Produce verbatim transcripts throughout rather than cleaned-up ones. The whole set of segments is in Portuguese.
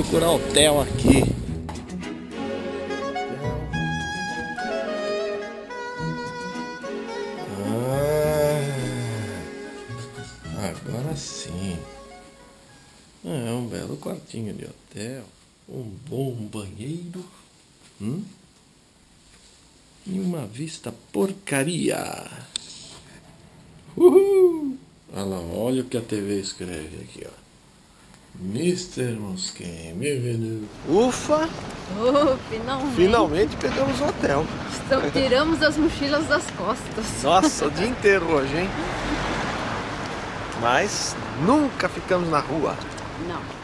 procurar hotel aqui. Ah, agora sim. É um belo quartinho de hotel. Um bom banheiro. Hum? E uma vista porcaria. Uhul! Olha lá, olha o que a T V escreve aqui, ó. mister Mosquen, bienvenue. Ufa! Oh, finalmente. Finalmente pegamos o hotel. Então, tiramos as mochilas das costas. Nossa, o dia inteiro hoje, hein? Mas nunca ficamos na rua. Não.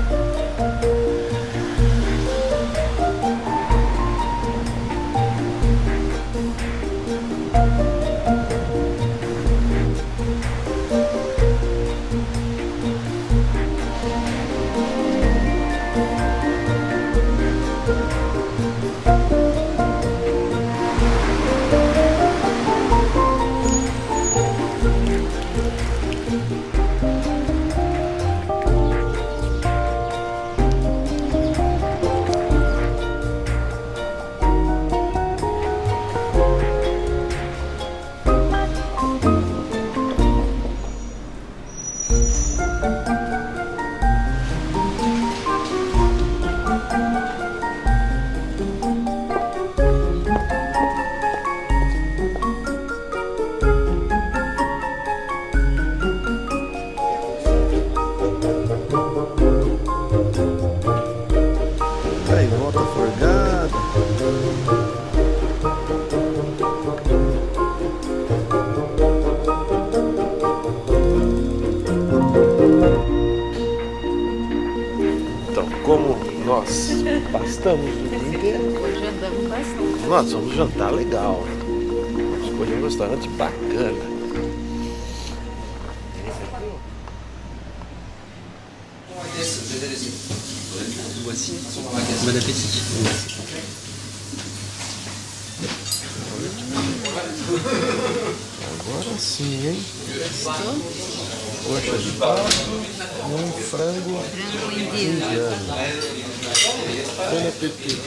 Aí, volta forgada. Então, como nós pastamos o dia inteiro, Hoje andamos bastante. nós vamos jantar legal. Vamos escolher um restaurante bacana. Bon appétit. Agora sim, hein? Coxa de pato e um frango Frango indiano. indiano. Bom apetite.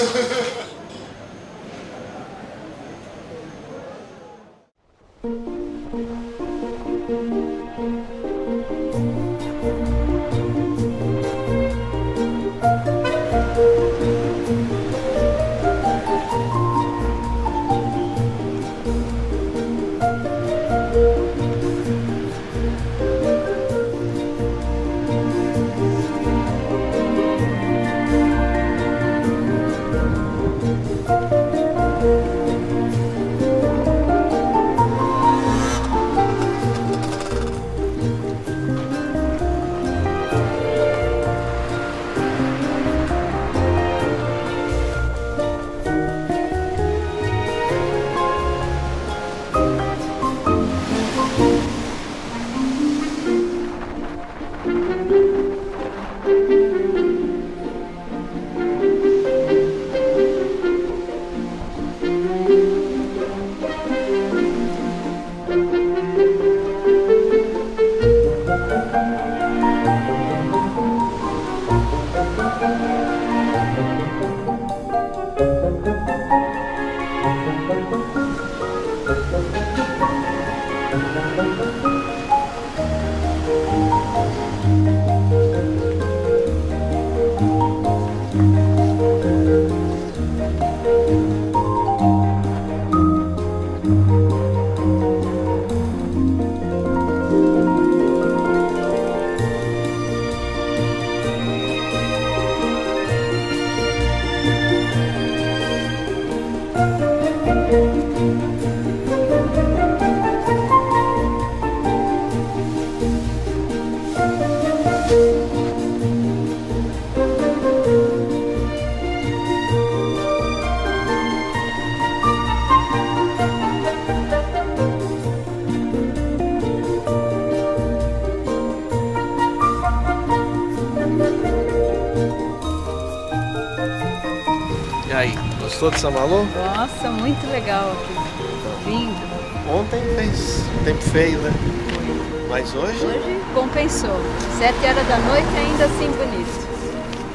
E aí, gostou de Saint-Malo? Nossa, muito legal aqui. Lindo. Ontem fez tempo feio, né? Mas hoje, Hoje compensou. Sete horas da noite ainda assim bonito.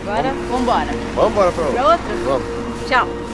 Agora, vambora. Vamos embora pra Pra outra. outra? Vamos. Tchau.